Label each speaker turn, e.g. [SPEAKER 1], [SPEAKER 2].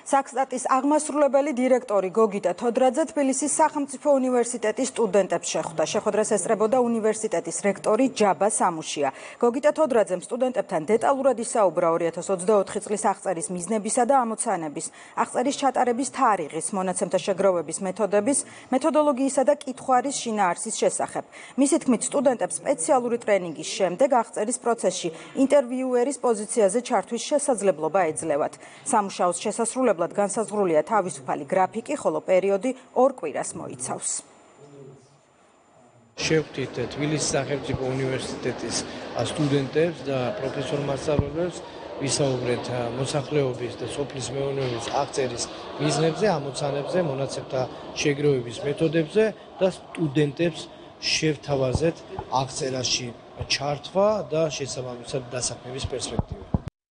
[SPEAKER 1] Saksstatis აღმასრულებელი დირექტორი გოგიტა თოდრაძე თბილისის სახელმწიფო უნივერსიტეტის სტუდენტებს შეხვდა. შეხვედრას ესწრებოდა უნივერსიტეტის რექტორი ჯაბა სამუშია. გოგიტა თოდრაძემ სტუდენტებთან დეტალურად ისაუბრა 2024 წლის აღწერის მიზნებისა და ამოცანების, აღწერის ჩატარების თარიღის, მონაცემთა შეგროვების მეთოდების, მეთოდოლოგიისა და კითხვარის შინაარსის შესახებ. მისი თქმით, სტუდენტებს სპეციალური ტრენინგის შემდეგ აღწერის პროცესში ინტერვიუერის პოზიციაზე ჩართვის შესაძლებლობა ეძლევათ. სამუშაოს შესასრულებლად განსაზღვრულია თავისუფალი გრაფიკი, ხოლო პერიოდი 2 კვირას მოიცავს.
[SPEAKER 2] შევხვდით თბილისის სახელმწიფო უნივერსიტეტის სტუდენტებს და პროფესორ-მასწავლებლებს, ვისაუბრეთ მოსახლეობის და სოფლის მეურნეობის აღწერის მიზნებზე, ამოცანებზე, მონაცემთა შეგროვების მეთოდებზე და სტუდენტებს შევთავაზეთ აღწერაში ჩართვა და შესაბამისად დასაქმების პერსპექტივა.